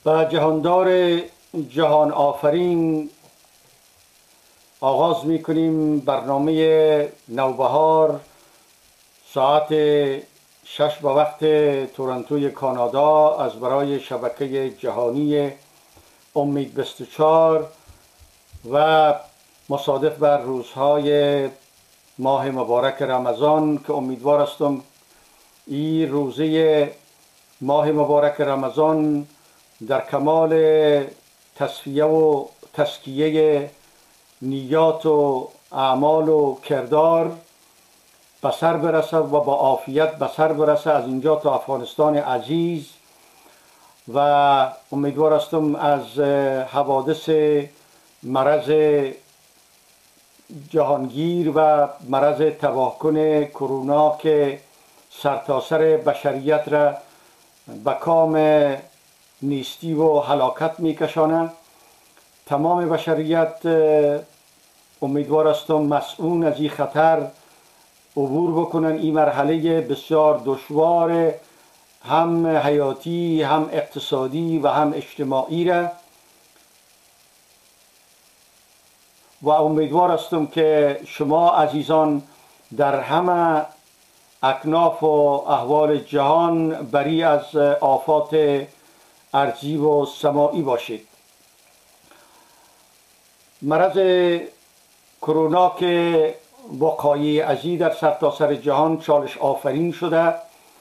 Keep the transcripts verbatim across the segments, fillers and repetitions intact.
و جهاندار جهان آفرین آغاز می کنیم برنامه نوبهار ساعت شش به وقت تورنتوی کانادا از برای شبکه جهانی امید بیست و چهار و مصادف بر روزهای ماه مبارک رمضان که امیدوار هستم این روزه ماه مبارک رمضان در کمال تصفیه و تزکیه نیات و اعمال و کردار به سر برسه و با عافیت به سر برسه از اینجا تا افغانستان عزیز. و امیدوار هستم از حوادث مرض جهانگیر و مرض تباهکن کرونا که سرتاسر بشریت را به کام نیستی و هلاکت میکشانه، تمام بشریت امیدوار هستم مسئول از این خطر عبور بکنن این مرحله بسیار دشوار هم حیاتی هم اقتصادی و هم اجتماعی را. و امیدوار هستم که شما عزیزان در همه اکناف و احوال جهان بری از آفات ارضی و سماعی باشید. مرض کرونا که وقایع عزیز در سرتاسر جهان چالش آفرین شده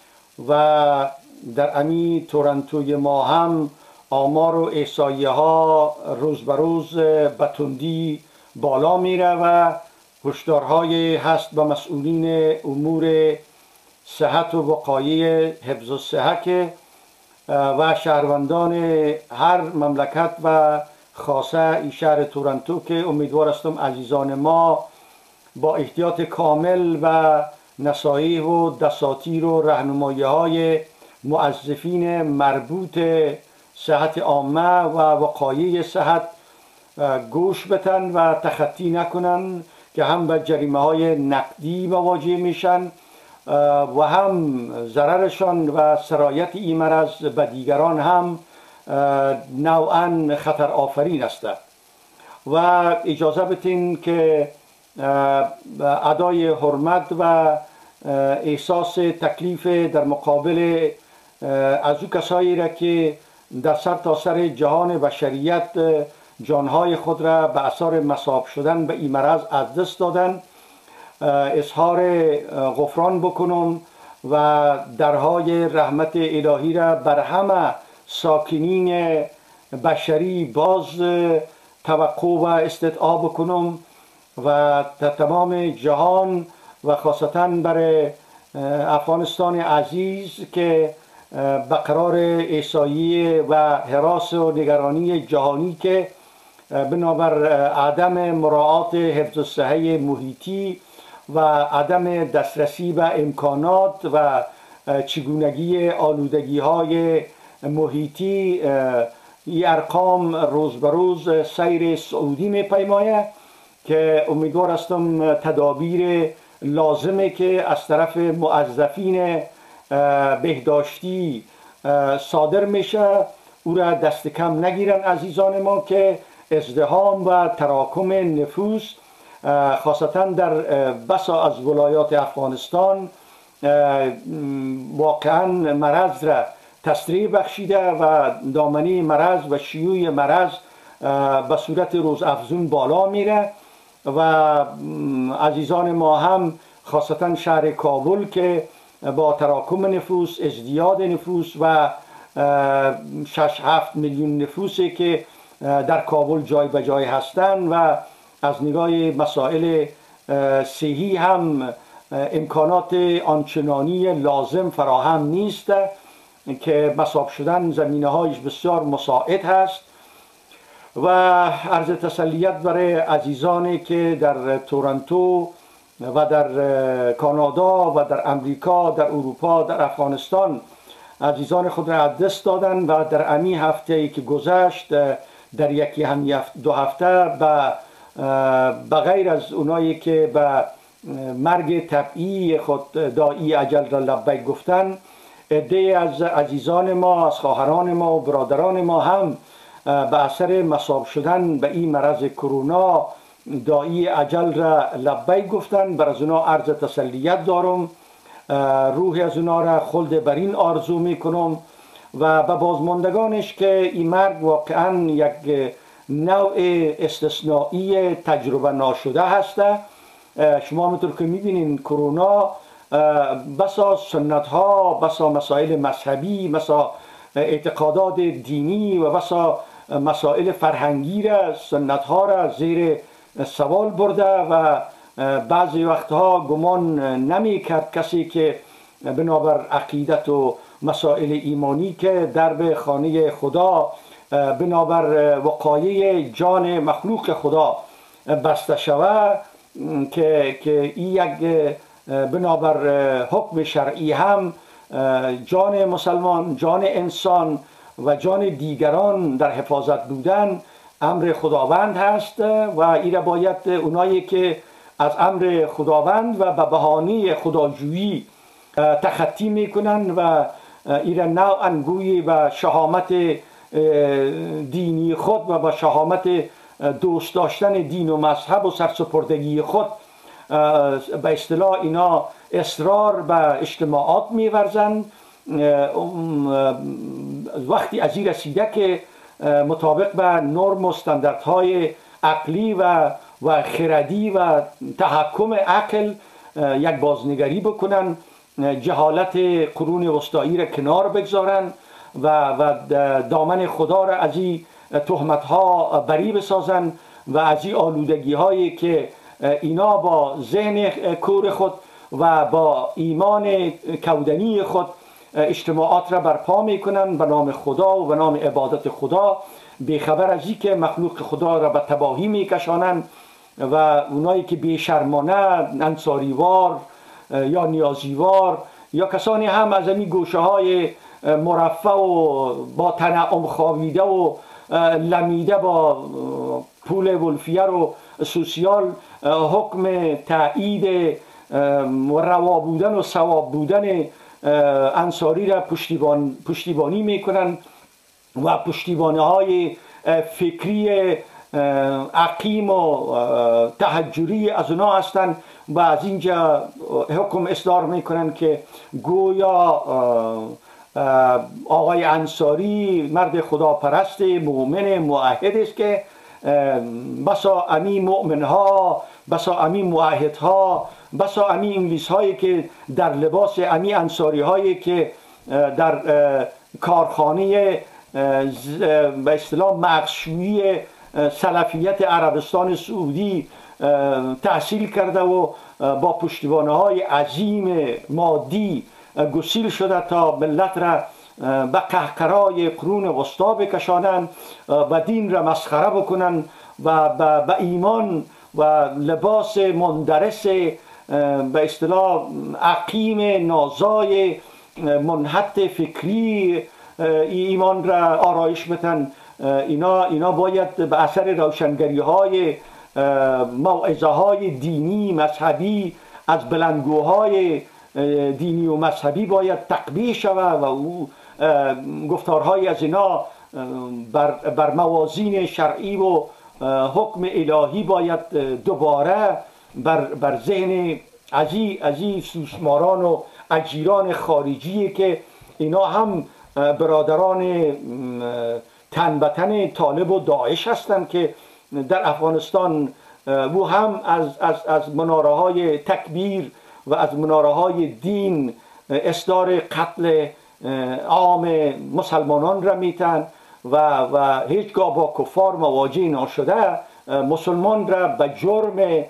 و در امی تورنتوی ما هم آمار و احصایه ها روز به روز به تندی بالا میره و هشدارهای هست به مسئولین امور صحت و وقایع حفظ الصحه و شهروندان هر مملکت و خاصه این شهر تورنتو که امیدوار هستم عزیزان ما با احتیاط کامل و نصایح و دساتیر و راهنمایی های موظفین مربوط صحت عامه و وقایع صحت گوش بتن و تخطی نکنن که هم به جریمه های نقدی مواجه میشن و هم ضررشان و سرایت این مرض به دیگران هم نوعا خطر آفرین است. و اجازه بدین که ادای حرمت و احساس تکلیف در مقابل از او کسایی را که در سر تا سر جهان بشریت جانهای خود را به اثر مصاب شدن به این مرض از دست دادن اظهار غفران بکنم و درهای رحمت الهی را بر همه ساکنین بشری باز توقع و استدعا بکنم و در تمام جهان و خاصتا برای افغانستان عزیز که به قرار احصایه و حراس و نگرانی جهانی که بنابر عدم مراعات حفظ الصحه محیطی و عدم دسترسی به امکانات و چگونگی آلودگی های محیطی این ارقام روز به روز سیر صعودی می پیمایه که امیدوار هستم تدابیر لازمه که از طرف موظفین بهداشتی صادر میشه او را دست کم نگیرن عزیزان ما که ازدحام و تراکم نفوس خاصتا در بسا از ولایات افغانستان واقعا مرض را تسریع بخشیده و دامنه مرض و شیوع مرض به صورت روزافزون بالا میره و عزیزان ما هم خاصتا شهر کابل که با تراکم نفوس ازدیاد نفوس و شش هفت میلیون نفوسی که در کابل جای به جای هستند و از نگاه مسائل صحی هم امکانات آنچنانی لازم فراهم نیست که مصاب شدن زمینه هایش بسیار مساعد هست. و عرض تسلیت برای عزیزانی که در تورنتو و در کانادا و در امریکا، در اروپا، در افغانستان عزیزان خود را از دست دادن و در امی هفته که گذشت در یکی هم دو هفته به غیر از اونایی که به مرگ طبیعی خود داعی اجل را لبیک گفتن عده از عزیزان ما، از خواهران ما و برادران ما هم به اثر مصاب شدن به این مرض کرونا داعی اجل را لبیک گفتن. بر از اونا عرض تسلیت دارم، روح از اونا را خلد بر این آرزو میکنم و به بازماندگانش که این مرگ واقعا یک نوع استثنایی تجربه ناشده هسته. شما همونطور که میبینین کرونا بسا سنت ها، بسا مسائل مذهبی، بسا اعتقادات دینی و بسا مسائل فرهنگی را، سنت ها را زیر سوال برده و بعضی وقتها گمان نمی کرد کسی که بنابر عقیدت و مسائل ایمانی که درب خانه خدا بنابر وقایع جان مخلوق خدا بسته شود که که این یک بنابر حکم شرعی هم جان مسلمان، جان انسان و جان دیگران در حفاظت بودن امر خداوند هست و این را باید اونایی که از امر خداوند و به بهانه خداجویی تخطی میکنن و این را نوعاً گویی و شهامت دینی خود و با شهامت دوست داشتن دین و مذهب و سرسپردگی خود به اصطلاح اینا اصرار به اجتماعات می‌ورزند، وقتی از این رسیده که مطابق به نرم و استانداردهای عقلی و و خردی و تحکم عقل یک بازنگری بکنن، جهالت قرون وسطایی را کنار بگذارن و و دامن خدا را از این تهمت ها بری بسازن و از این آلودگی هایی که اینا با ذهن کور خود و با ایمان کودنی خود اجتماعات را برپا میکنن به نام خدا و به نام عبادت خدا، بیخبر از این که مخلوق خدا را به تباهی میکشانند و اونایی که بیشرمانه انصاریوار یا نیازیوار یا کسانی هم از این گوشه های مرفه و با تنعم خوابیده و لمیده با پول ولفیر و سوسیال حکم تایید روا بودن و ثواب بودن انصاری را پشتیبان پشتیبانی میکنن و پشتیبانی های فکری عقیم و تحجری از اونا هستن و از اینجا حکم اصدار میکنن که گویا آقای انصاری مرد خداپرست مؤمن موحد است که بسا امی مؤمن ها، بسا امی موحد ها، بسا امی انگلیس هایی که در لباس امی انصاری هایی که در کارخانه به اصطلاح مغزشویی سلفیت عربستان سعودی تحصیل کرده و با پشتیبانی های عظیم مادی گسیل شده تا ملت را به قهقرای قرون وسطا بکشانند و دین را مسخره بکنند و به ایمان و لباس مندرس به اصطلاح عقیم نازای منحط فکری ایمان را آرایش بدن. اینا اینا باید به اثر روشنگری های موعظه های دینی مذهبی از بلندگوهای دینی و مذهبی باید تقبیح شود و او گفتارهای از اینا بر, بر موازین شرعی و حکم الهی باید دوباره بر, بر ذهن عزی سوسماران و اجیران خارجی که اینا هم برادران تن به تن طالب و داعش هستند که در افغانستان او هم از, از, از مناره های تکبیر و از مناره های دین اصدار قتل عام مسلمانان را میتن و, و هیچگاه با کفار مواجه نشده مسلمان را به جرم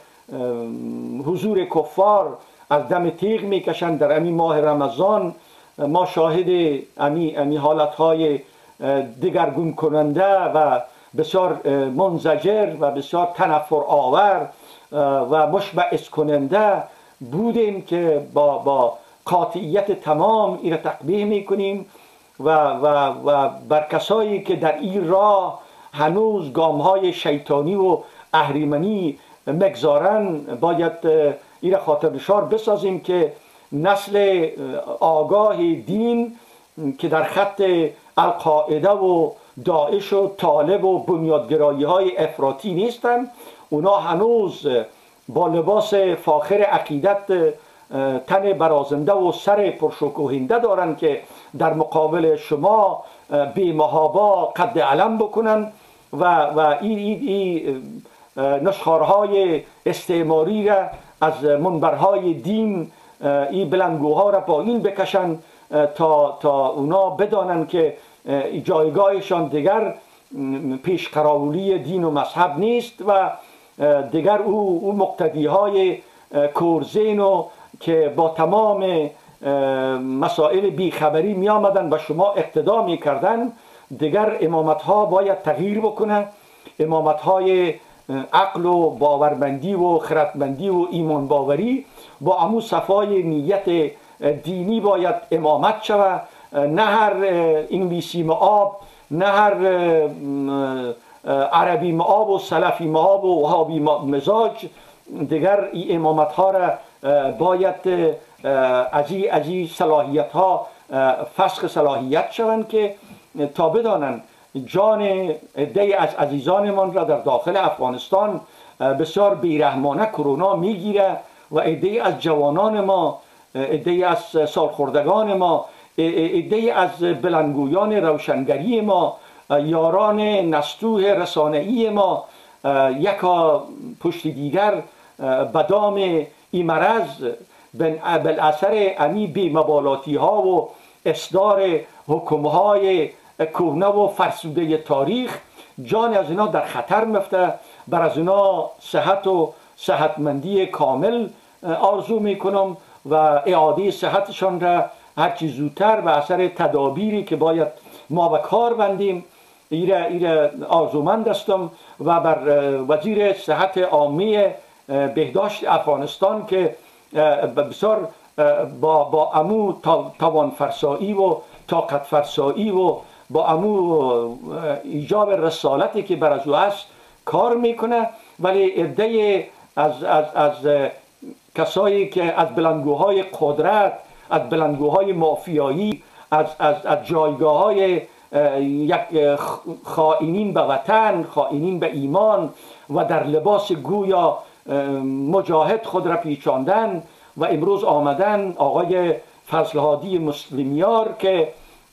حضور کفار از دم تیغ میکشند. در امی ماه رمضان ما شاهد امی, امی حالتهای دگرگون کننده و بسیار منزجر و بسیار تنفر آور و مشبعث کننده بودیم که با, با قاطعیت تمام این را تقبیح میکنیم و, و, و بر کسایی که در این راه هنوز گامهای شیطانی و اهریمنی مگذارن باید این را خاطر نشار بسازیم که نسل آگاه دین که در خط القاعده و داعش و طالب و بنیادگرایی های افراطی نیستند. اونا هنوز با لباس فاخر عقیدت تن برازنده و سر پرشکوهنده دارن که در مقابل شما بی محابا قد علم بکنن و, و این ای, ای نشخوارهای استعماری را از منبرهای دین این بلندگوها را با این بکشن تا, تا اونا بدانن که جایگاهشان دیگر پیش قراولی دین و مذهب نیست و دیگر او, او مقتدی های کورزین و که با تمام مسائل بیخبری می آمدن و شما اقتدا می کردن، دیگر امامت ها باید تغییر بکنه. امامت های عقل و باورمندی و خردمندی و ایمان باوری با امو صفای نیت دینی باید امامت شوه، نه هر انگلیسی معاب، نه هر عربی معاب و سلفی معاب و وهابی مزاج. دیگر این امامت ها را باید ازی ازی صلاحیت ها فسخ صلاحیت شوند که تا بدانند جان عده‌ای از عزیزانمان را در داخل افغانستان بسیار بیرحمانه کرونا میگیره و عده‌ای از جوانان ما، عده‌ای از سالخوردگان ما، عده‌ای از بلندگویان روشنگری ما، یاران نستوه رسانه‌ای ما یکا پشت دیگر بدام این مرض بالاثر امی بی‌مبالاتی ها و اصدار حکم های کهنه و فرسوده تاریخ جان از اینا در خطر میفته. بر از اینا صحت و صحتمندی کامل آرزو میکنم و اعاده صحتشان را هرچی زودتر به اثر تدابیری که باید ما به کار بندیم ایره ایره آرزومند هستم و بر وزیر صحت عامه بهداشت افغانستان که بسیار با, با امو توان فرسایی و طاقت فرسایی و با امو ایجاب رسالتی که بر از او هست کار میکنه، ولی عده از, از, از کسایی که از بلندگوهای قدرت، از بلندگوهای مافیایی، از, از, از جایگاه های یک خائنین به وطن، خائنین به ایمان و در لباس گویا مجاهد خود را پیچاندن و امروز آمدن آقای فضلهادی مسلمیار که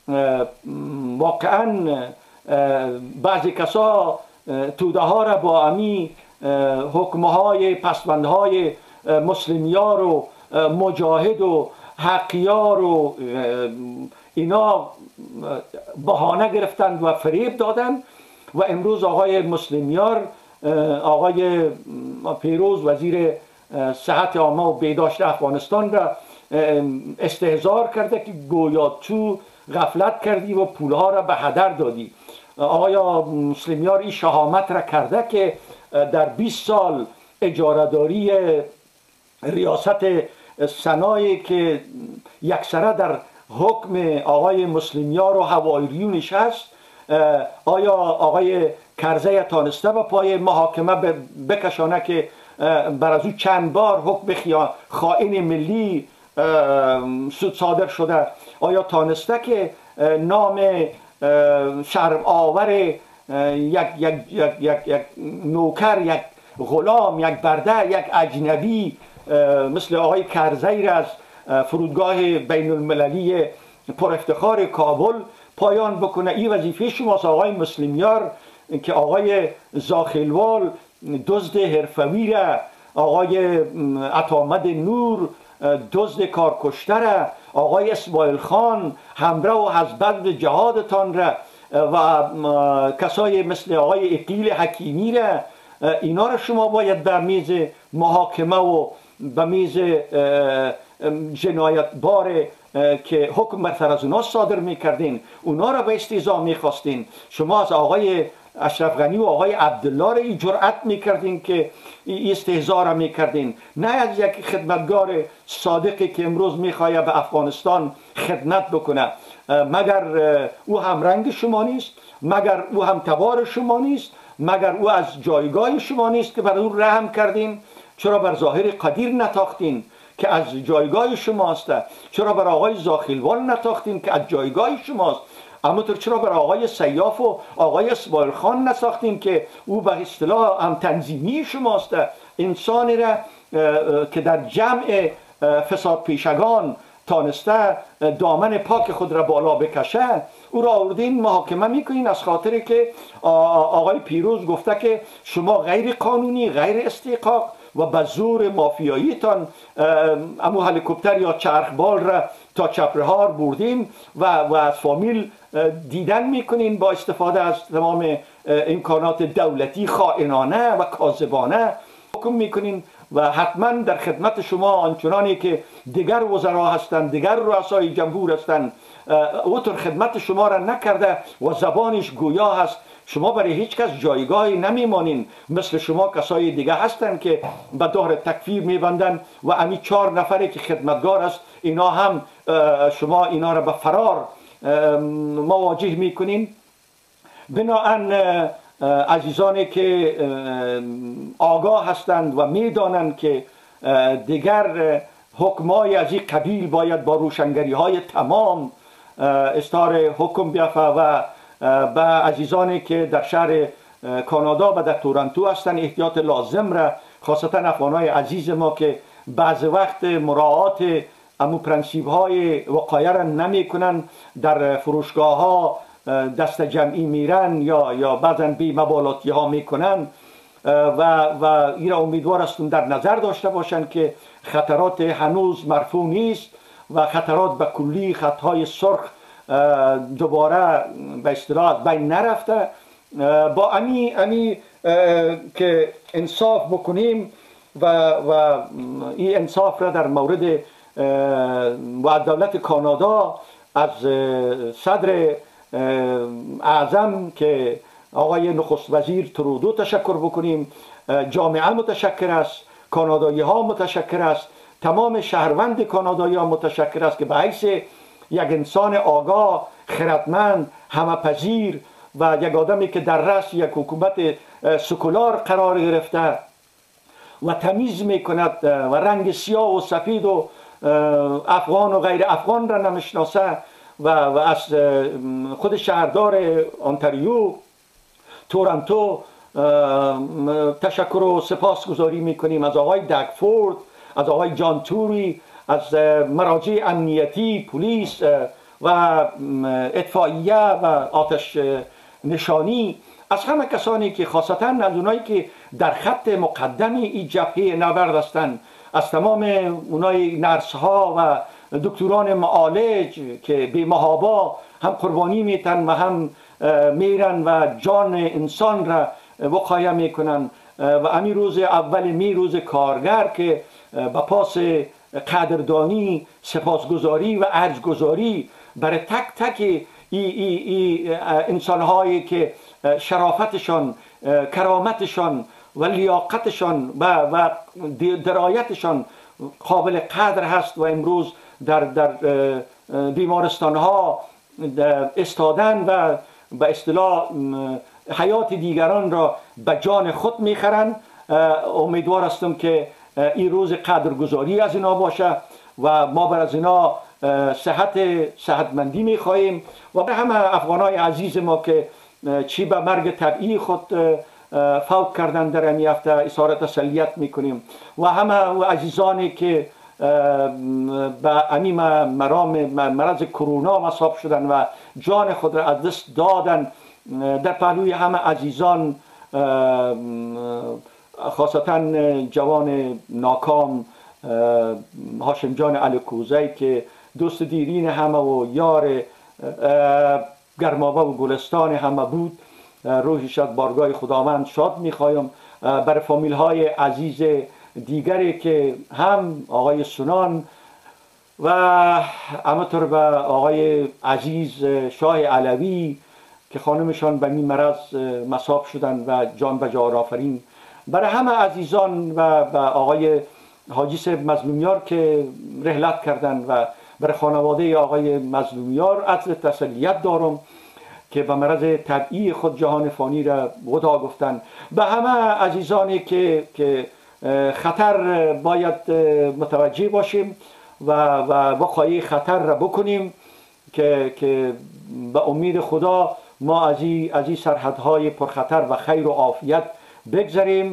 واقعا بعضی کسا توده ها را با امی حکمهای پسوندهای مسلمیار و مجاهد و حقیار و اینا بهانه گرفتند و فریب دادند و امروز آقای مسلمیار، آقای پیروز وزیر صحت عامه و بهداشت افغانستان را استهزار کرده که گویا تو غفلت کردی و پولها را به هدر دادی. آقای مسلمیار این شهامت را کرده که در بیست سال اجاره‌داری ریاست سنایی که یکسره در حکم آقای مسلمیار و هوایریونش هست، آیا آقای کرزی تانسته به پای محاکمه بکشانه که بر از او چند بار حکم خائن ملی صادر شده؟ آیا تانسته که نام شرم آور یک, یک, یک, یک, یک نوکر، یک غلام، یک برده، یک اجنبی مثل آقای کرزی را از فرودگاه بین المللی پر افتخار کابل پایان بکنه؟ این وظیفه شماست آقای مسلمیار که آقای زاخیلوال دزد حرفوی را، آقای عطامد نور دزد کارکشته را، آقای اسماعیل خان همراه و حزب جهادتان را و کسای مثل آقای اقیل حکیمی را، اینا را شما باید به میز محاکمه و به میز جنایت بار که حکم بر سر از اونا صادر میکردین، اونا را به استیضاح میخواستین. شما از آقای اشرف غنی و آقای عبدالله را این جرأت میکردین که استهزا را میکردین، نه از یک خدمتگار صادقی که امروز میخواهد به افغانستان خدمت بکنه. مگر او هم رنگ شما نیست؟ مگر او هم تبار شما نیست؟ مگر او از جایگاه شما نیست که بر او رحم کردین؟ چرا بر ظاهر قدیر نتاختین که از جایگاه شماست؟ چرا برای آقای زاخیلوان نتاختیم که از جایگاه شماست؟ همونطور چرا برای آقای سیاف و آقای اسماعیل خان نساختیم که او به اصطلاح هم تنظیمی شماست؟ انسانی را که در جمع فساد پیشگان تانسته دامن پاک خود را بالا بکشه، او را آوردین محاکمه میکنین از خاطری که آقای پیروز گفته که شما غیر قانونی، غیر استحقاق و به زور مافیاییتان امو هلیکوپتر یا چرخبال را تا چپرهار بردین و, و از فامیل دیدن میکنین با استفاده از تمام امکانات دولتی خائنانه و کاذبانه حکم میکنین و حتما در خدمت شما آنچنانی که دیگر وزرا هستند، دیگر رؤسای جمهور هستند، اوتر خدمت شما را نکرده و زبانش گویا هست. شما برای هیچ کس جایگاهی نمیمانین. مثل شما کسای دیگه هستند که به دار تکفیر میبندن و امی چهار نفری که خدمتگار است اینا هم شما اینا را به فرار مواجه میکنین. بناهن عزیزانی که آگاه هستند و میدانند که دیگر حکمای از این قبیل باید با روشنگری های تمام استار حکم بیافته و به عزیزانی که در شهر کانادا و در تورنتو هستند احتیاط لازم را، خاصتا افغانای عزیز ما که بعض وقت مراعات امو پرنسیب های وقایع را نمی کنن، در فروشگاه ها دست جمعی میرن یا یا بعضا بی مبالاتی ها میکنن و و این را امیدوار هستم در نظر داشته باشند که خطرات هنوز مرفوع نیست و خطرات به کلی خطهای سرخ دوباره به اصطلاح بین نرفته. با امی امی که انصاف بکنیم و و این انصاف را در مورد و دولت کانادا از صدر اعظم که آقای نخست وزیر ترودو تشکر بکنیم. جامعه متشکر است، کانادایی ها متشکر است، تمام شهروند کانادایی ها متشکر است که به حیث یک انسان آگاه، خردمند، همه‌پذیر و یک آدمی که در رأس یک حکومت سکولار قرار گرفته و تمیز میکند و رنگ سیاه و سفید و افغان و غیر افغان را نمیشناسه و, و از خود شهردار انتاریو تورنتو تشکر و سپاسگزاری میکنیم، از آقای دگفورد، از آقای جان توری، از مراجع امنیتی، پلیس و اطفائیه و آتش نشانی، از همه کسانی که خاصتا از اونایی که در خط مقدم این جبهه نبرد هستند، از تمام اونای نرس ها و دکتران معالج که بی محابا هم قربانی میتن و هم میرن و جان انسان را وقایع میکنن و امی روز اول می روز کارگر که با پاس قدردانی، سپاسگزاری و ارجگزاری برای تک تک ای ای ای انسان هایی که شرافتشان، کرامتشان و لیاقتشان و, و درایتشان قابل قدر هست و امروز در, در بیمارستان ها استادن و به اصطلاح حیات دیگران را به جان خود میخرند. امیدوار هستم که این روز قدرگزاری از اینا باشه و ما بر از اینا صحت صحتمندی میخواهیم و به همه افغانای عزیز ما که چی به مرگ طبیعی خود فوت کردن در این هفته اظهار تسلیت میکنیم و همه عزیزانی که به امی مرام مرض کرونا مصاب شدن و جان خود را از دست دادن، در پهلوی همه عزیزان خاصتا جوان ناکام هاشم جان الکوزی که دوست دیرین همه و یار گرمابه و گلستان همه بود، روحش از بارگاه خداوند شاد میخوایم. برای فامیل های عزیز دیگری که هم آقای سنان و همطور به آقای عزیز شاه علوی که خانمشان به این مرض مصاب شدن و جان به جان آفرین، برای همه عزیزان و به آقای حاجی صاحب مظلومیار که رحلت کردن و برای خانواده آقای مظلومیار عطر تسلیت دارم که به مرض طبیعی خود جهان فانی را ودا گفتن. به همه عزیزانی که که خطر باید متوجه باشیم و و وقایع خطر را بکنیم که که به امید خدا ما از این از این سرحدهای پرخطر و خیر و عافیت بگذریم.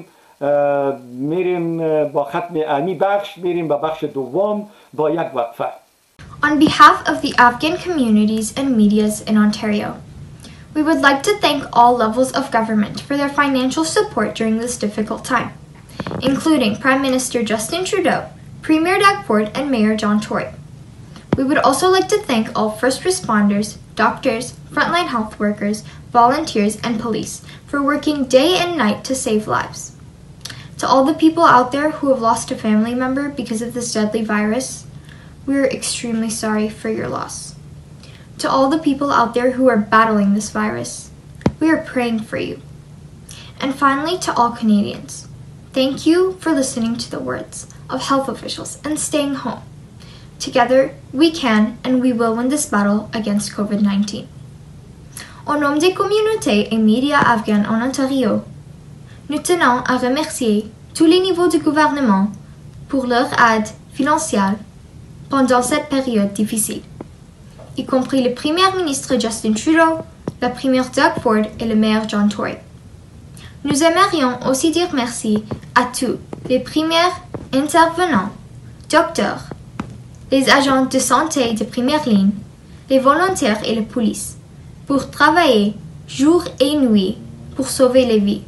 میریم با ختم امی بخش میریم به بخش دوم با یک وقفه. On behalf of the Afghan communities and medias in Ontario, we would like to thank all levels of government for their financial support during this difficult time, including Prime Minister Justin Trudeau, Premier Doug Ford, and Mayor John Tory. We would also like to thank all first responders, doctors, frontline health workers, volunteers, and police for working day and night to save lives. To all the people out there who have lost a family member because of this deadly virus, we are extremely sorry for your loss. To all the people out there who are battling this virus, we are praying for you. And finally, to all Canadians, thank you for listening to the words of health officials and staying home. Together, we can and we will win this battle against COVID nineteen. Au nom des communautés et médias afghans en Ontario, nous tenons à remercier tous les niveaux du gouvernement pour leur aide financière pendant cette période difficile, y compris le Premier ministre Justin Trudeau, le Premier Doug Ford et le Maire John Tory. Nous aimerions aussi dire merci à tous les premiers intervenants, docteurs, les agents de santé de première ligne, les volontaires et la police, pour travailler jour et nuit pour sauver les vies.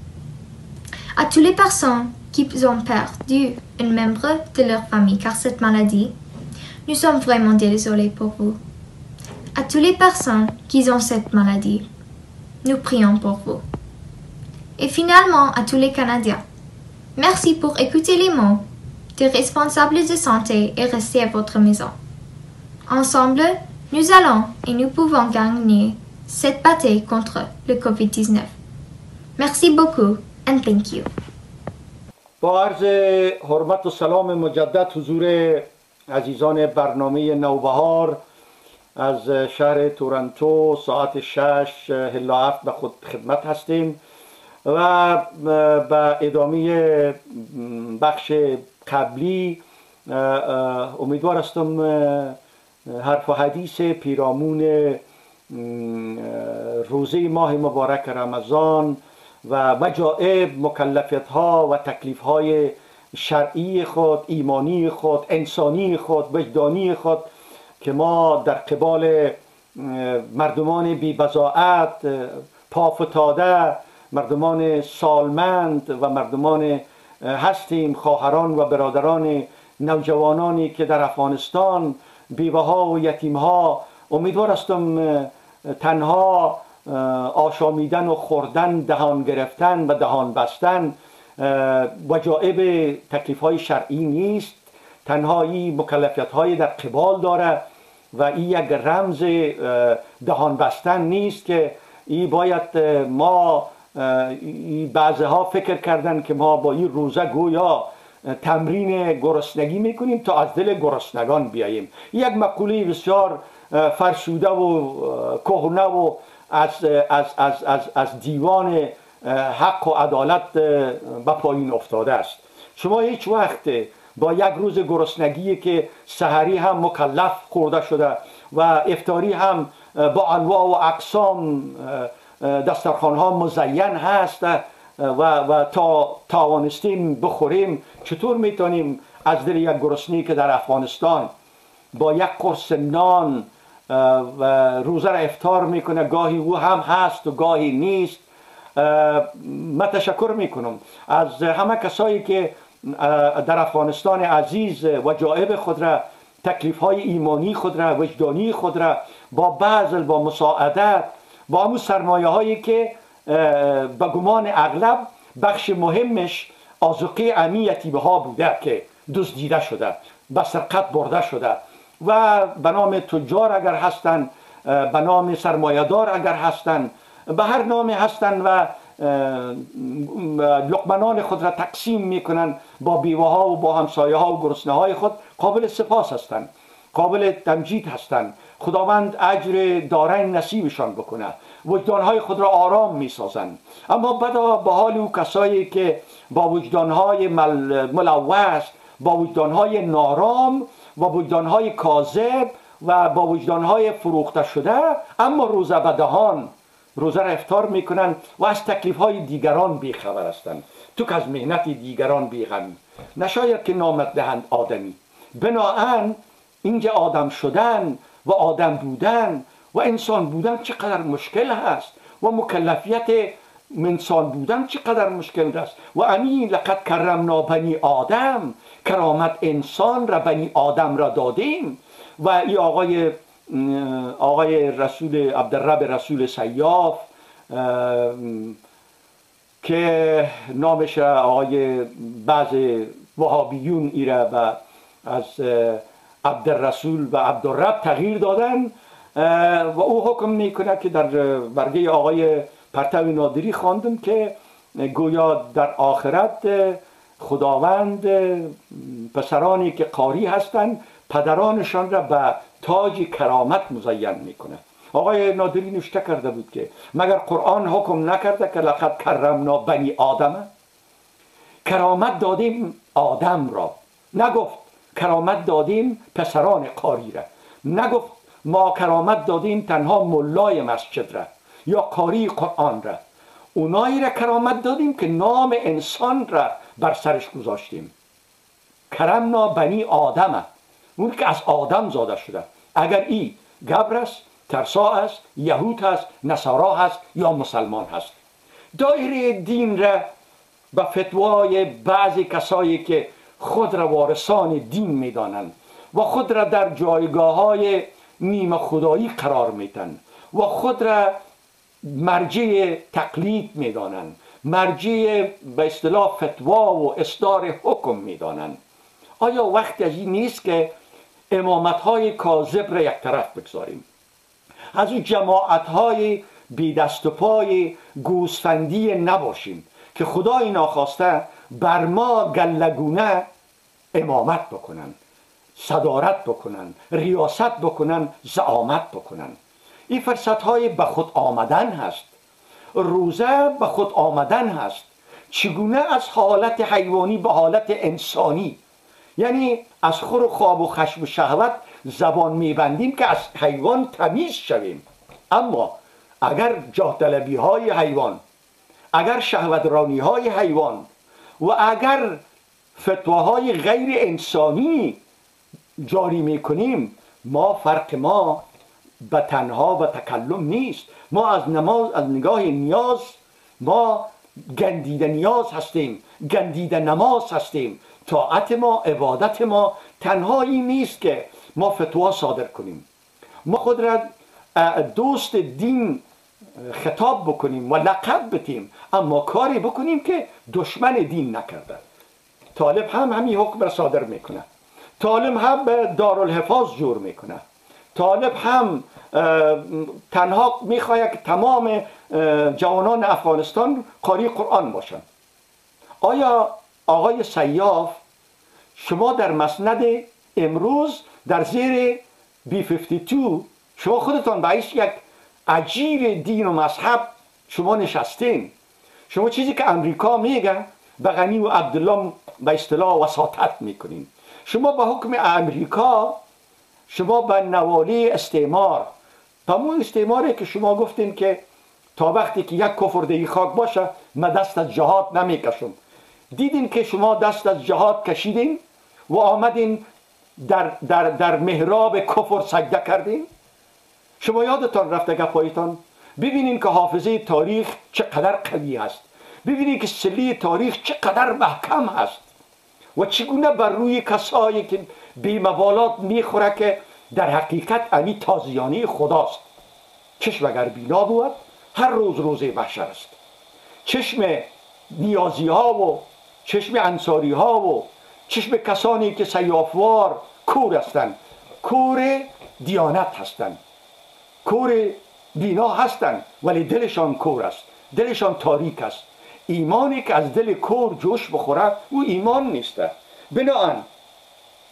À toutes les personnes qui ont perdu un membre de leur famille car cette maladie, nous sommes vraiment désolés pour vous. À toutes les personnes qui ont cette maladie, nous prions pour vous. Et finalement, à tous les Canadiens, merci pour écouter les mots des responsables de santé et rester à votre maison. Ensemble, nous allons et nous pouvons gagner cette bataille contre le COVID dix-neuf. Merci beaucoup and thank you. با عرض حرمت و سلام مجدد حضور عزیزان برنامه نوبهار از شهر تورنتو ساعت شش الا هفت به خود خدمت هستیم و به ادامه بخش قبلی امیدوار هستم حرف و حدیث پیرامون روزه ماه مبارک رمضان و مجائب مکلفیت ها و تکلیف های شرعی خود، ایمانی خود، انسانی خود، وجدانی خود که ما در قبال مردمان بی بضاعت، پافتاده، مردمان سالمند و مردمان هستیم، خواهران و برادران نوجوانانی که در افغانستان بیوه ها و یتیم ها، امیدوار هستم تنها آشامیدن و خوردن، دهان گرفتن و دهان بستن وجائب تکلیف های شرعی نیست، تنها این مکلفیت های در قبال داره و این یک رمز دهان بستن نیست که این باید ما بعضی ها فکر کردن که ما با این روزه گویا تمرین گرسنگی میکنیم تا از دل گرسنگان بیاییم. یک مقوله بسیار فرسوده و کهنه و از, از, از, از, از دیوان حق و عدالت به پایین افتاده است. شما هیچ وقت با یک روز گرسنگی که سحری هم مکلف خورده شده و افطاری هم با انواع و اقسام دسترخوان ها مزین هست و, و تا توانستیم بخوریم، چطور میتونیم از دل یک گرسنه‌ای که در افغانستان با یک قرص نان و روزه را افطار میکنه، گاهی او هم هست و گاهی نیست. من تشکر میکنم از همه کسایی که در افغانستان عزیز وجایب خود را، تکلیف های ایمانی خود را، وجدانی خود را با بذل، با مساعدت، با همون سرمایه هایی که به گمان اغلب بخش مهمش آذوقه عمی یتیمه ها بوده که دزدیده شده، به سرقت برده شده و به نام تجار اگر هستند، به نام سرمایه‌دار اگر هستند، به هر نامی هستند و لقمنان خود را تقسیم میکنن با بیوه ها و با همسایه ها و گرسنه های خود، قابل سپاس هستند. قابل تمجید هستند. خداوند اجر دارین نصیبشان بکنه، وجدانهای خود را آرام می سازند. اما بدا به حال او کسایی که با وجدانهای ملوث، با وجدانهای نارام و وجدانهای کاذب و با وجدانهای فروخته شده، اما روزه به دهان روزه را افطار میکنن و از تکلیفهای دیگران بیخبر هستند. تو که از مهنت دیگران بیغمی، نشاید که نامت دهند آدمی. بناهن اینجا آدم شدن و آدم بودن و انسان بودن چقدر مشکل هست و مکلفیت انسان بودن چقدر مشکل است. و امین لقد کرمنا بنی آدم، کرامت انسان را بنی آدم را دادیم. و ای آقای آقای رسول عبدالرب رسول سیاف که نامش را آقای بعض وهابیون ایره و از عبدالرسول و عبدالرب تغییر دادن و او حکم میکنه که در برگه آقای پرتو نادری خواندم که گویا در آخرت خداوند پسرانی که قاری هستند پدرانشان را به تاج کرامت مزین میکنه. آقای نادری نوشته کرده بود که مگر قرآن حکم نکرده که لقد کرمنا بنی آدم؟ کرامت دادیم آدم را، نگفت کرامت دادیم پسران قاری را، نگفت ما کرامت دادیم تنها ملای مسجد را یا قاری قرآن را. اونایی را کرامت دادیم که نام انسان را بر سرش گذاشتیم. کرمنا بنی آدم، اون که از آدم زاده شده، اگر ای گبر است، ترسا است، یهود است، نصارا هست یا مسلمان هست. دایره دین را به فتوای بعضی کسایی که خود را وارثان دین میدانند و خود را در جایگاه های نیمه خدایی قرار میدن و خود را مرجع تقلید میدانند، مرجع به اصطلاح فتوا و اصدار حکم میدانند. آیا وقت از این نیست که امامت های کاذب را یک طرف بگذاریم، از اون جماعت های بی دست و پای گوسفندی نباشیم که خدای ناخواسته بر ما گلگونه امامت بکنن، صدارت بکنن، ریاست بکنن، زعامت بکنن؟ این فرصت های به خود آمدن هست. روزه به خود آمدن هست. چگونه از حالت حیوانی به حالت انسانی، یعنی از خور و خواب و خشم و شهوت زبان میبندیم که از حیوان تمیز شویم. اما اگر جاه طلبی های حیوان، اگر شهوترانی های حیوان و اگر فتواهای غیر انسانی جاری میکنیم، ما فرق ما به تنها و تکلم نیست. ما از نماز، از نگاه نیاز، ما گندیده نیاز هستیم، گندیده نماز هستیم. طاعت ما، عبادت ما تنها این نیست که ما فتوا صادر کنیم، ما خود را دوست دین خطاب بکنیم و لقب بتیم، اما کاری بکنیم که دشمن دین نکرده. طالب هم همین حکم را صادر میکنه، طالب هم به دارالحفاظ جور میکنه، طالب هم تنها میخواهد که تمام جوانان افغانستان قاری قرآن باشند. آیا آقای سیاف شما در مسند امروز در زیر بی پنجاه و دو شما خودتان باعث یک اجیر دین و مذهب شما نشستین؟ شما چیزی که امریکا میگه به غنی و عبدالله به اصطلاح وساطت میکنین. شما به حکم امریکا، شما به نوالی استعمار، همون استعماری که شما گفتین که تا وقتی که یک کفر دیگه خاک باشه من دست از جهاد نمیکشم، دیدین که شما دست از جهاد کشیدین و آمدین در, در, در محراب کفر سجده کردین؟ شما یادتان رفته گپایتان؟ ببینین که حافظه تاریخ چقدر قوی است، ببینین که سلی تاریخ چقدر محکم است و چگونه بر روی کسایی که بی‌مبالات میخوره که در حقیقت امی تازیانه خداست. چشم اگر بینا بود هر روز روزه محشر است. چشم نیازی ها و چشم انصاری ها و چشم کسانی که سیافوار کور هستند، کور دیانت هستند، کور بینا هستند، ولی دلشان کور است، دلشان تاریک است. ایمانی که از دل کور جوش بخوره او ایمان نیسته. بناهن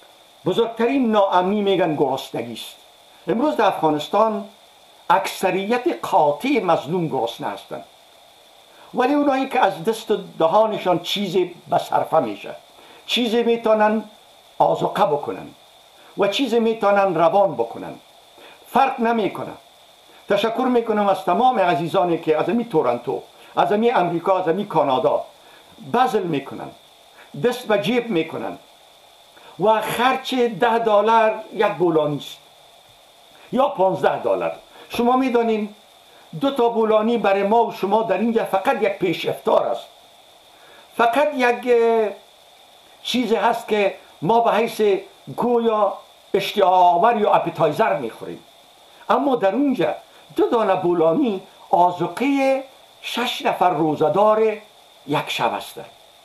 بزرگترین ناامنی میگن گرسنگی است. امروز در افغانستان اکثریت قاطع مظلوم گرسنه هستند، ولی اونایی که از دست و دهانشان چیزی به صرفه میشه، چیزی میتونن آذوقه بکنن و چیزی میتونن روان بکنن، فرق نمیکنه. تشکر میکنم از تمام عزیزانی که از امی تورنتو، از امی امریکا، از امی کانادا بذل میکنن، دست به جیب میکنن و خرچ ده دلار یک بولانی است یا پانزده دلار. شما میدانین دو تا بولانی برای ما و شما در اینجا فقط یک پیش افطار است، فقط یک چیزی هست که ما به حیث گویا اشتهاآور یا اپیتایزر میخوریم، اما در اونجا دو دانه بولانی آذوقه شش نفر روزدار یک شب است.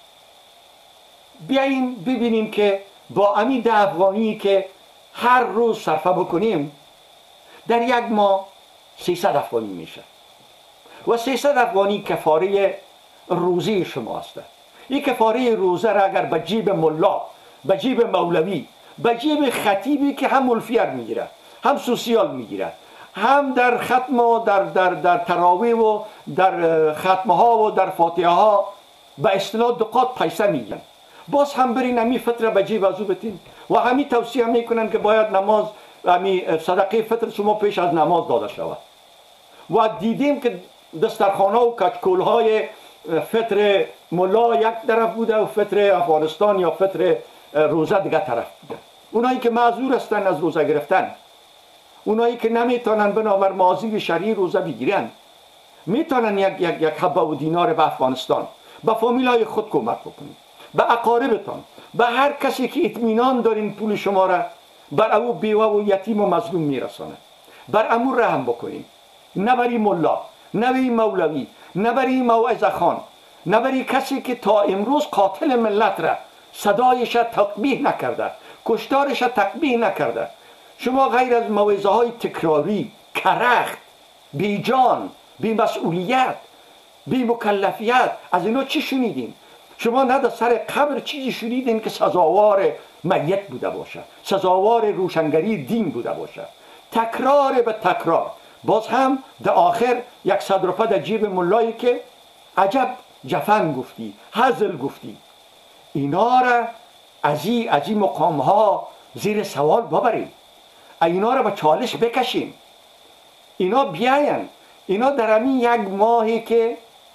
بیاییم ببینیم که با امی ده افغانی که هر روز صرفه بکنیم در یک ماه سیصد افغانی میشه و سیصد افغانی کفاره روزی شما است. این کفاره روزه را اگر به جیب ملا، به جیب مولوی، به جیب خطیبی که هم ملفیر میگیره هم سوسیال میگیره، هم در ختم و در, در, در تراویح و در ختمه ها و در فاتحه ها به اصطلاح دقات پیسه میگن، باز هم برین امی فطر به جیب ازو بتین و همین توصیه میکنن که باید نماز امی صدقه فطر شما پیش از نماز داده شود. و دیدیم که دسترخانه و کچکول های فطر ملا یک طرف بوده و فطر افغانستان یا فطر روزه دیگه طرف بوده. اونایی که معذور هستن از روزه گرفتن، اونایی که نمیتونن بنابر ماضی شرعی روزه بگیرن، میتونن یک یک یک حبه و دینار به افغانستان، به فامیلای خود کمک بکنید، به اقاربتان، به هر کسی که اطمینان دارین پول شما را بر او بیوه و یتیم و مظلوم میرسانه، بر امو رحم بکنید. نه بری ملا، نه بری مولوی، نه بری موعظه خان، نه بری کسی که تا امروز قاتل ملت را صدایش تقبیح نکرده، کشتارش تقبیح نکرده. شما غیر از موعظه های تکراری، کرخت، بی جان، بی مسئولیت، بی مکلفیت، از اینا چی شنیدین؟ شما نه در سر قبر چیزی شنیدین که سزاوار میت بوده باشه، سزاوار روشنگری دین بوده باشه. تکرار به تکرار، باز هم در آخر یک صد روپه در جیب ملایی که عجب جفن گفتی، هزل گفتی. اینا را از این از این مقام ها زیر سوال ببریم، اینا را به چالش بکشیم. اینا بیاین، اینا در همین یک ماهی که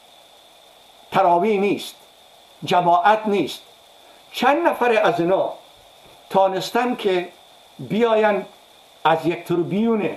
تراویح نیست، جماعت نیست، چند نفر از اینا تانستن که بیاین از یک تربیون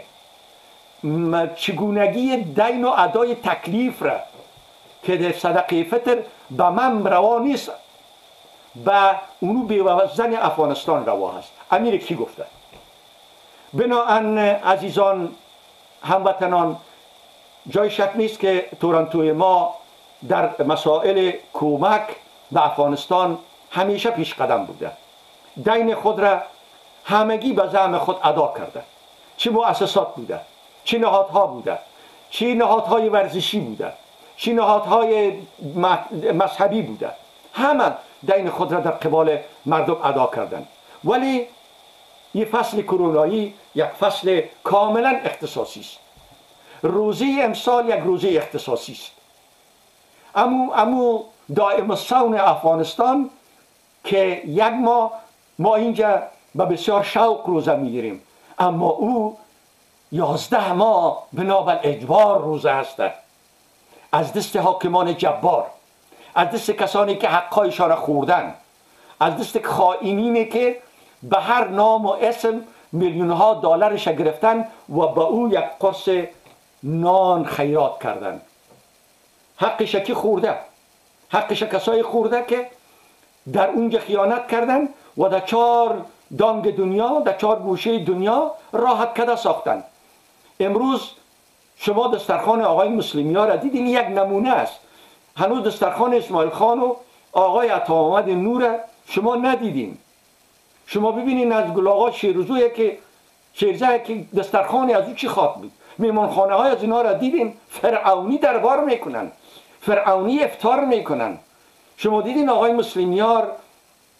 چگونگی دین و ادای تکلیف را که در صدقه فطر به من روا نیست، به اونو بیوزن افغانستان روا هست. امیر کی گفته؟ بناهن عزیزان هموطنان، جای شک نیست که تورنتوی ما در مسائل کمک به افغانستان همیشه پیش قدم بوده. دین خود را همگی به زعم خود ادا کرده، چه مؤسسات بوده، چه نهادها بوده، چه نهادهای ورزشی بوده، چه نهادهای مذهبی بوده، همه دین خود را در قبال مردم ادا کردن. ولی این فصل کرونایی یک فصل کاملا اختصاصی است. روزی امسال یک روزی اختصاصی است. امو امو دائم الصون افغانستان که یک ماه ما اینجا با بسیار شوق روزه میگیریم، اما او یازده ماه بنابر اجبار روزه هست، از دست حاکمان جبار، از دست کسانی که حقایشان را خوردن، از دست خائنینی که به هر نام و اسم میلیون ها دلارش گرفتن و با او یک قرص نان خیرات کردن. حقش کی خورده؟ حقش کسایی خورده که در اونجا خیانت کردن و در چهار دانگ دنیا، در چهار گوشه دنیا راحت کده ساختن. امروز شما دسترخوان آقای مسلمی ها را دیدین، یک نمونه است. هنوز دسترخوان اسماعیل خان و آقای عطاآمد نور شما ندیدین. شما ببینین از گل آقا شیروزوی که شیرزه که دسترخوان از او چی خواد بود. میمانخانه های از اینا را دیدین، فرعونی دربار میکنن، فرعونی افطار میکنن. شما دیدین آقای مسلمیار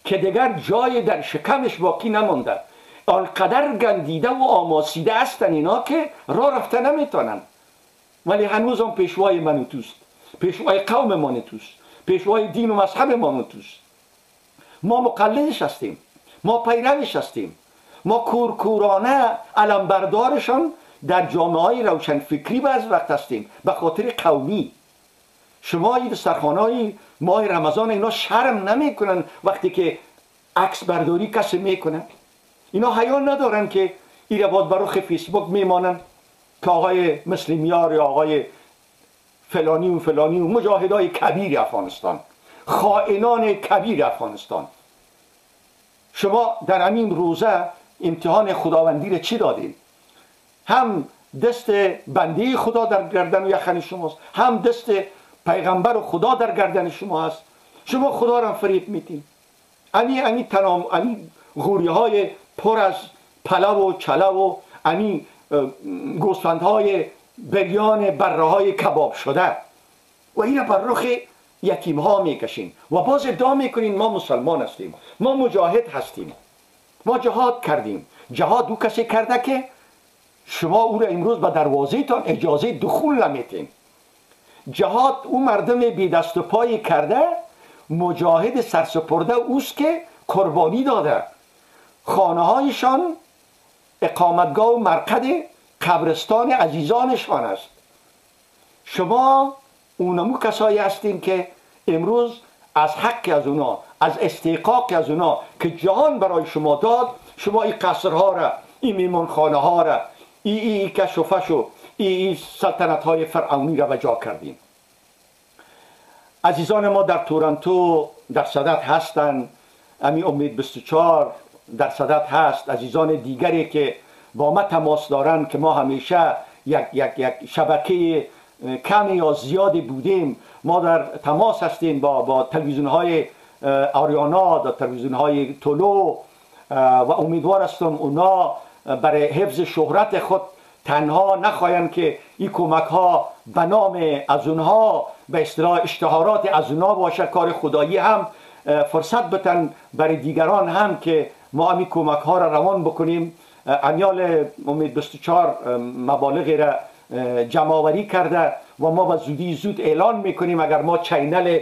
که دیگر جای در شکمش باقی نمانده. آنقدر گندیده و آماسیده هستن اینا که راه رفته نمیتونن. ولی هنوز هم پیشوای من و توست، پیشوای قوم من و توست، پیشوای دین و مذهب من و توست. ما مقلدش هستیم، ما پیروش هستیم، ما کورکورانه علمبردارشان در جامعه های روشن فکری بعض وقت هستیم به خاطر قومی. شما این دسترخوان‌های ماه رمضان اینا شرم نمیکنن وقتی که عکس برداری کسی میکنه؟ اینا حیا ندارن که این باز بروخ فیسبوک میمانن که آقای مسلمیار یا آقای فلانی و فلانی و مجاهدای کبیر افغانستان، خائنان کبیر افغانستان. شما در همین روزه امتحان خداوندی را چی دادین؟ هم دست بنده خدا در گردن و یخن شماست، هم دست پیغمبر و خدا در گردن شما هست. شما خدا را فریب میدین. امی امی تنام امی غوری های پر از پلو و چلو و امی گوسفند های بریان بره های کباب شده و این بر رخ یتیم ها میکشین و باز ادعا میکنین ما مسلمان هستیم، ما مجاهد هستیم، ما جهاد کردیم. جهاد او کسی کرده که شما او را امروز به دروازه تان اجازه دخول نمیتین. جهاد او مردم بی دست و پای کرده، مجاهد سرسپرده اوست که قربانی داده. خانه هایشان اقامتگاه و مرقد قبرستان عزیزانشان است. شما اونمو کسایی هستین که امروز از حق از اونا، از استحقاق از اونا که جهان برای شما داد، شما این قصرها را، این میمانخانه ها را، ای ای کش و فش و ای ای سلطنت های فرعونی را بجا کردین. عزیزان ما در تورنتو در صدد هستن، امی امید بیست و چهار در صدد هست، عزیزان دیگری که با ما تماس دارن که ما همیشه یک, یک, یک شبکه کمی یا زیادی بودیم. ما در تماس هستیم با, با تلویزیون های آریانا، با تلویزیون های تولو و امیدوار هستم اونا برای حفظ شهرت خود تنها نخواهند که این کمک ها به نام از اونها به اصطلاح اشتهارات از اونها باشه. کار خدایی هم فرصت بتن برای دیگران هم که ما همین کمک ها را روان بکنیم. امیال امید بیست و چهار مبالغی را جمع آوری کرده و ما به زودی زود اعلان میکنیم اگر ما چینل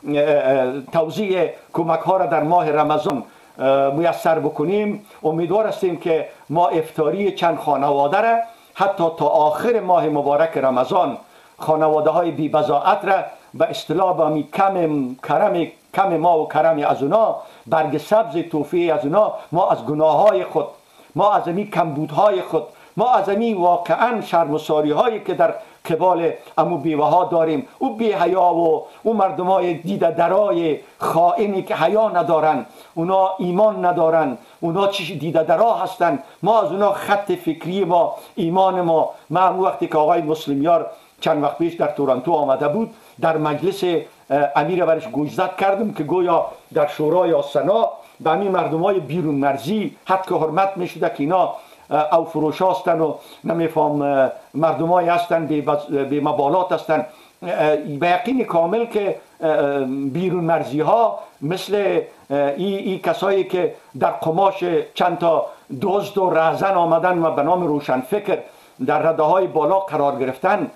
توزیع کمک ها را در ماه رمضان میسر بکنیم. امیدوار هستیم که ما افطاری چند خانواده را حتی تا آخر ماه مبارک رمضان، خانواده های بی بضاعت را به اصطلاح با می کم کرم کم ما و کرم از اونا، برگ سبز توفیه از اونا، ما از گناه های خود، ما از امی کمبودهای خود، ما از امی واقعا شرمساری هایی که در قبال امو بیوه ها داریم، او بی حیا و او مردم های دیده درای خائنی که حیا ندارن، اونا ایمان ندارن، اونا چی دیده درا هستن. ما از اونا خط فکری ما، ایمان ما. من وقتی که آقای مسلمیار چند وقت پیش در تورنتو آمده بود، در مجلس امیر برش گوشزد کردم که گویا در شورای یا سنا به همین مردم های بیرون مرزی حد که حرمت می شده که اینا او فروش هستن و نمیفهم مردم های هستن بی مبالات هستن. به یقین کامل که بیرون مرزی ها مثل ای, ای کسایی که در قماش چند تا دزد و رهزن آمدن و به نام روشن فکر در رده های بالا قرار گرفتن،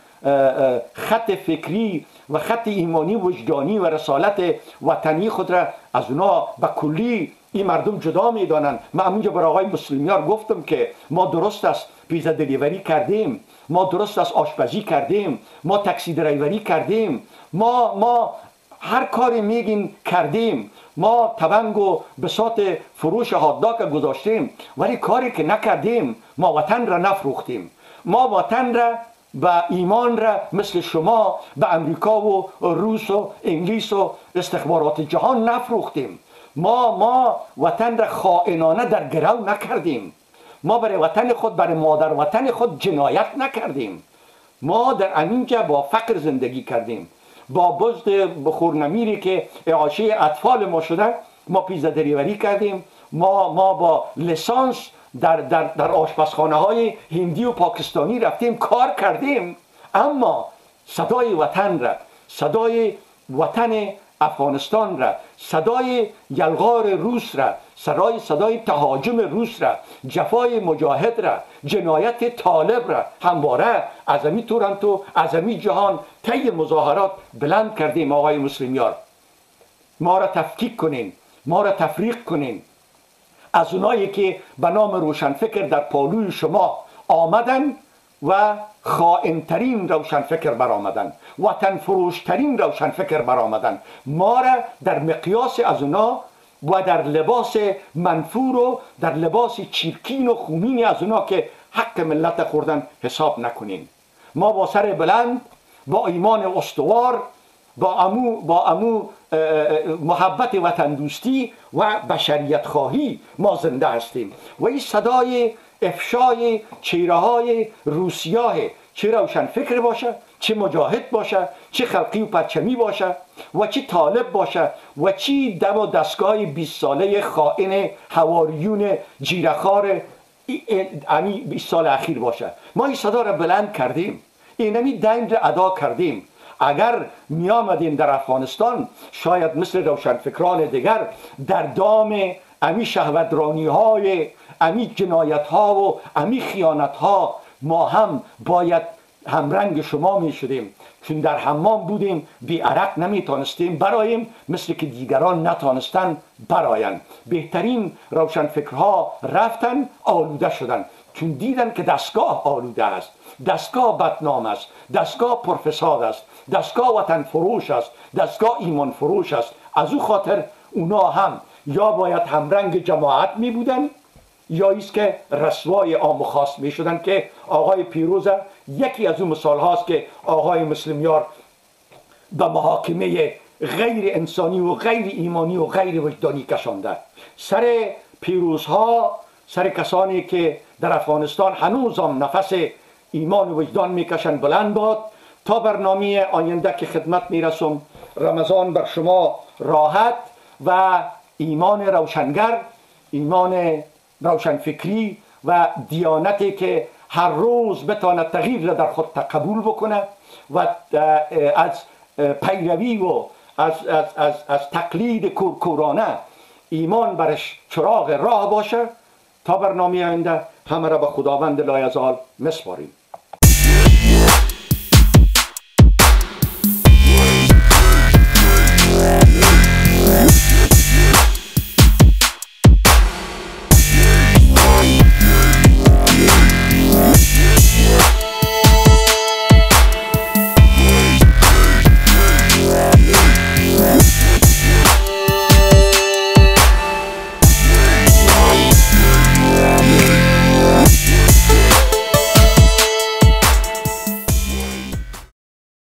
خط فکری و خط ایمانی وجدانی و رسالت وطنی خود را از اونا به کلی این مردم جدا میدانن. من همونجا برای آقای مسلمیار گفتم که ما درست است پیزا دلیوری کردیم، ما درست است آشپزی کردیم، ما تاکسی درایوری کردیم، ما ما هر کاری میگین کردیم، ما تبنگ و بساط فروش هاتداگ گذاشتیم، ولی کاری که نکردیم ما وطن را نفروختیم. ما وطن را و ایمان را مثل شما به امریکا و روس و انگلیس و استخبارات جهان نفروختیم. ما ما وطن را خائنانه در گرو نکردیم. ما برای وطن خود، برای مادر وطن خود جنایت نکردیم. ما در همینجا با فقر زندگی کردیم، با بزد بخورنمیری که اعاشه اطفال ما شده ما پیزا دلیوری کردیم. ما ما با لسانس در, در, در آشپزخانه های هندی و پاکستانی رفتیم کار کردیم. اما صدای وطن را، صدای وطن افغانستان را، صدای یلغار روس را، صدای صدای تهاجم روس را، جفای مجاهد را، جنایت طالب را همواره از امی تورنتو، از امی جهان طی مظاهرات بلند کردیم. آقای مسلمیار، ما را تفکیک کنین، ما را تفریق کنین. از اونایی که به نام روشنفکر در پالوی شما آمدن و خائنترین روشنفکر برآمدن، وطن فروشترین روشنفکر برآمدن، ما را در مقیاس از اونا و در لباس منفور و در لباس چیرکین و خونین از اونا که حق ملت خوردن حساب نکنین. ما با سر بلند، با ایمان استوار، با امو, با امو محبت وطن دوستی و بشریت خواهی ما زنده هستیم. و این صدای افشای چهره های روسیاه، چه روشن فکر باشه، چه مجاهد باشه، چه خلقی و پرچمی باشه و چه طالب باشه و چه دم و دستگاه بیست ساله خائن حواریون جیرخار امی بیست سال اخیر باشه، ما این صدا را بلند کردیم، اینمی دین را ادا کردیم. اگر می آمدیم در افغانستان، شاید مثل روشنفکران دیگر در دام امی شهوترانی های، امی جنایت ها و امی خیانت ها ما هم باید همرنگ شما می شدیم، چون در حمام بودیم بی عرق نمی تانستیم برایم مثل که دیگران نتانستن براین. بهترین روشنفکرها رفتن آلوده شدن، چون دیدن که دستگاه آلوده است، دستگاه بدنام است، دستگاه پرفساد است، دستگاه وطن فروش است، دستگاه ایمان فروش است. از او خاطر اونا هم یا باید همرنگ جماعت می بودن یا ایست که رسوای عام و خاص می شدن، که آقای پیروز یکی از اون مثال هاست که آقای مسلمیار به محاکمه غیر انسانی و غیر ایمانی و غیر وجدانی کشانده. سر پیروزها، سر کسانی که در افغانستان هنوز هم نفس ایمان و وجدان میکشن بلند باد. تا برنامه آینده که خدمت میرسم، رمضان بر شما راحت و ایمان روشنگر، ایمان روشنفکری و دیانتی که هر روز بتانه تغییر را در خود قبول بکنه و از پیروی و از, از, از, از تقلید کورکورانه ایمان برش چراغ راه باشه. تا برنامه آینده همه را به خداوند لایزال مسپاریم. Yeah.